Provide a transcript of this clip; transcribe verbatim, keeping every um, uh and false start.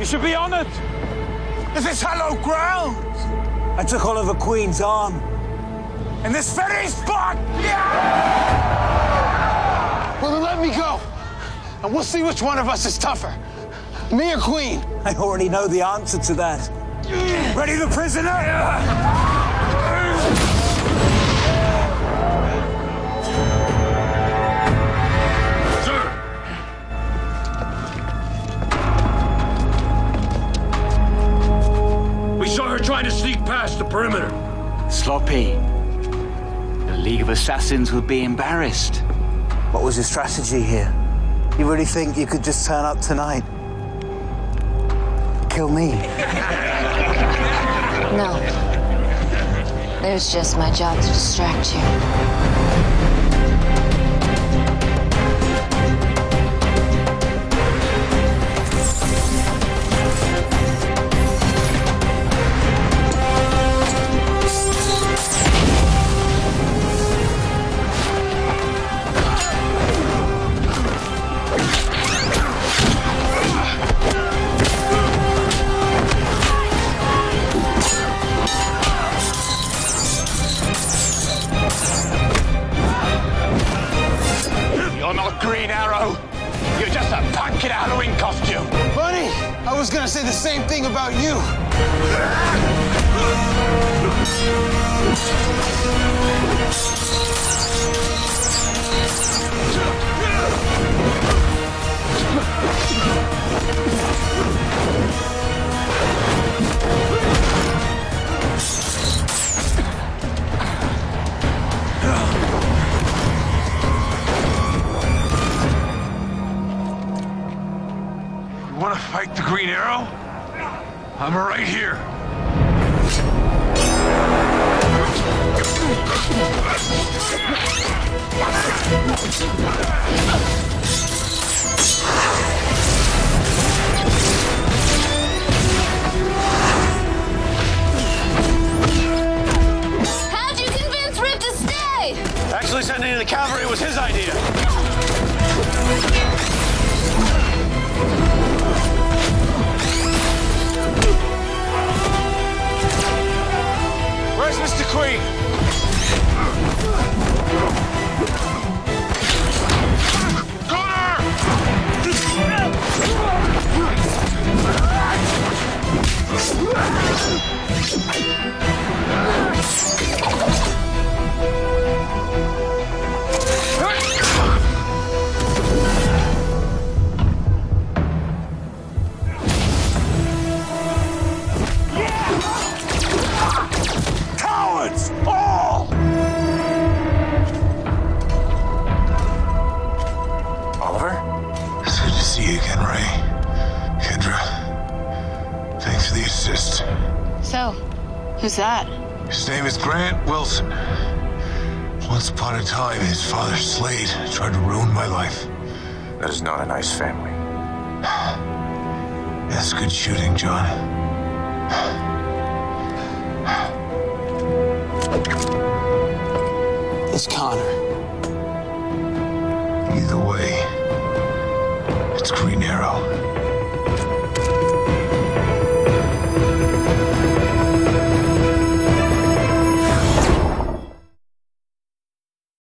should be honored. This is hallowed ground. I took Oliver Queen's arm. In this very spot! Yeah! Well, then let me go. And we'll see which one of us is tougher. Me or Queen? I already know the answer to that. Ready the prisoner? Trying to sneak past the perimeter. Sloppy. The League of Assassins would be embarrassed. What was your strategy here? You really think you could just turn up tonight? Kill me? No. It was just my job to distract you. You're not Green Arrow. You're just a punk in a Halloween costume. Bunny, I was gonna say the same thing about you. You want to fight the Green Arrow? I'm right here. How'd you convince Rip to stay? Actually, sending in the cavalry was his idea. Where's Mister Queen? Cowards! All! Oliver? It's good to see you again, Ray. Kendra. Thanks for the assist. So, who's that? His name is Grant Wilson. Once upon a time, his father, Slade, tried to ruin my life. That is not a nice family. That's good shooting, John. It's Connor. Either way, it's Green Arrow.